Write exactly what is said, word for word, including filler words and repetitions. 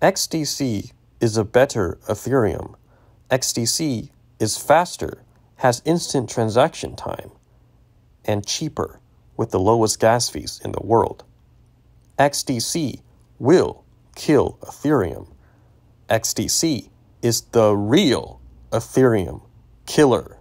X D C is a better Ethereum. X D C is faster, has instant transaction time, and cheaper with the lowest gas fees in the world. X D C will kill Ethereum. X D C is the real Ethereum killer.